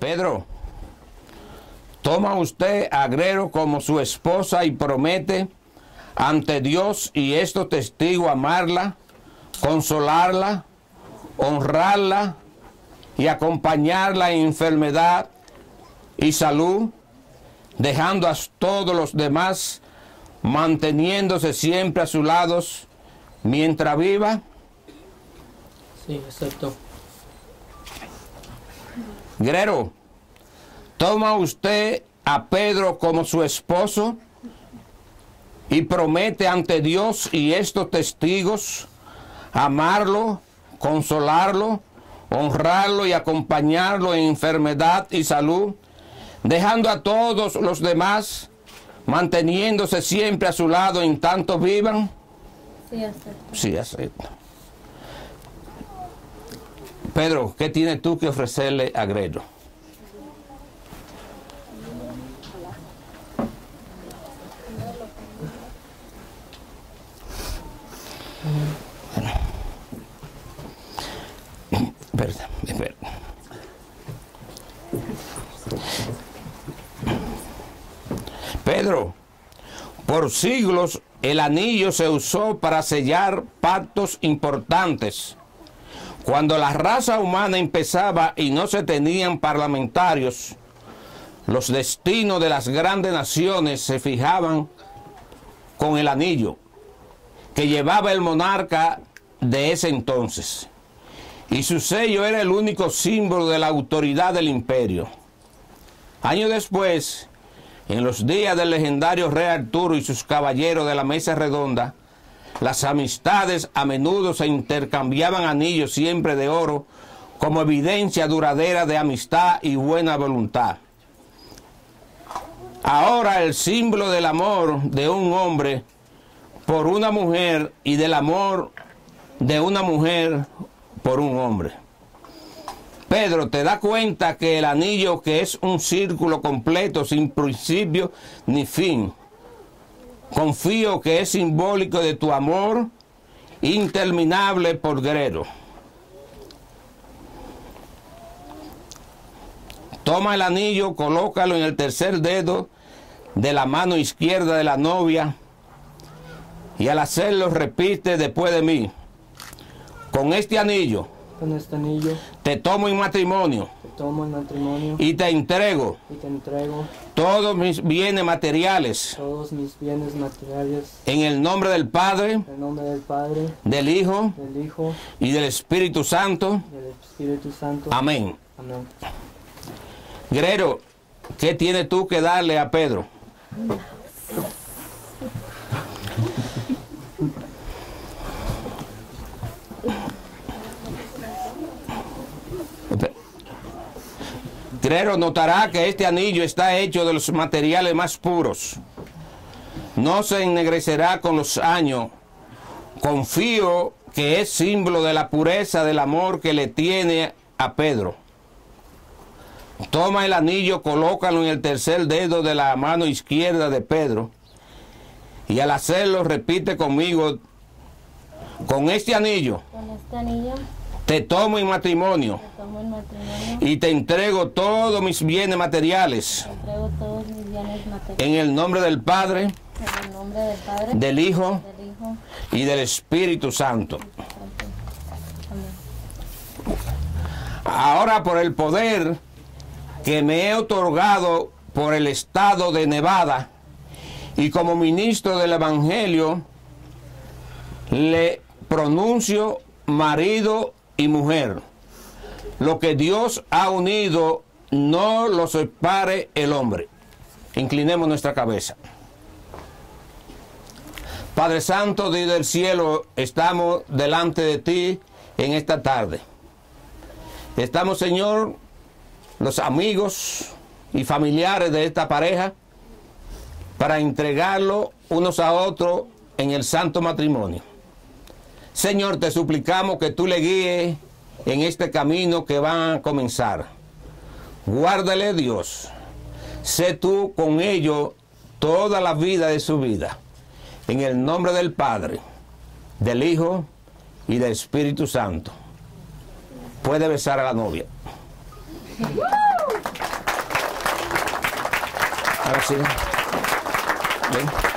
Pedro, toma usted a Agrero como su esposa y promete ante Dios y estos testigos amarla, consolarla, honrarla y acompañarla en enfermedad y salud, dejando a todos los demás, manteniéndose siempre a sus lados mientras viva. Sí, acepto. Agrero, toma usted a Pedro como su esposo y promete ante Dios y estos testigos amarlo, consolarlo, honrarlo y acompañarlo en enfermedad y salud, dejando a todos los demás, manteniéndose siempre a su lado en tanto vivan. Sí, acepto. Sí, acepto. Pedro, ¿qué tienes tú que ofrecerle a Agrero? Espera. Pedro, por siglos el anillo se usó para sellar pactos importantes. Cuando la raza humana empezaba y no se tenían parlamentarios, los destinos de las grandes naciones se fijaban con el anillo que llevaba el monarca de ese entonces. Y su sello era el único símbolo de la autoridad del imperio. Años después, en los días del legendario rey Arturo y sus caballeros de la mesa redonda, las amistades a menudo se intercambiaban anillos siempre de oro como evidencia duradera de amistad y buena voluntad. Ahora el símbolo del amor de un hombre por una mujer y del amor de una mujer por un hombre. Pedro, ¿te das cuenta que el anillo, que es un círculo completo sin principio ni fin, confío que es simbólico de tu amor interminable por Agrero? Toma el anillo, colócalo en el tercer dedo de la mano izquierda de la novia y al hacerlo repite después de mí: con este anillo te tomo en matrimonio y te entrego todos mis bienes materiales en el nombre del Padre, del Hijo y del Espíritu Santo. Amén. Agrero, ¿qué tienes tú que darle a Pedro? Agrero, notará que este anillo está hecho de los materiales más puros. No se ennegrecerá con los años. Confío que es símbolo de la pureza del amor que le tiene a Pedro. Toma el anillo, colócalo en el tercer dedo de la mano izquierda de Pedro y al hacerlo repite conmigo: con este anillo te tomo en matrimonio y te entrego todos mis bienes materiales en el nombre del Padre, del Hijo y del Espíritu Santo. Ahora, por el poder que me he otorgado por el estado de Nevada y como ministro del Evangelio, le pronuncio marido y mujer. Lo que Dios ha unido, no lo separe el hombre. Inclinemos nuestra cabeza. Padre Santo, Dios del cielo, estamos delante de ti en esta tarde. Estamos, Señor, los amigos y familiares de esta pareja, para entregarlo unos a otros en el santo matrimonio. Señor, te suplicamos que tú le guíes en este camino que van a comenzar. Guárdale, Dios. Sé tú con ellos toda la vida de su vida. En el nombre del Padre, del Hijo y del Espíritu Santo. Puede besar a la novia. Sigan. Ven.